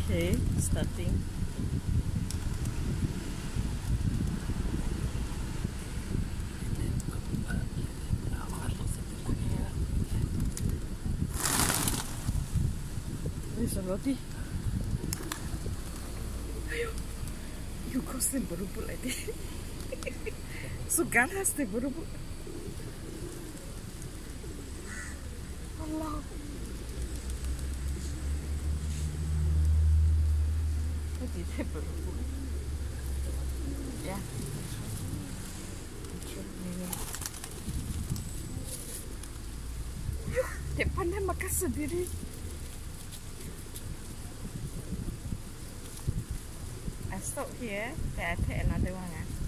Okay, starting. Ini roti. Ayo, you kosin berubul lagi. Sugan haste berubul. Allah. Tadi berubul. Ya. Depannya makan sendiri. I stop here, then I take another one.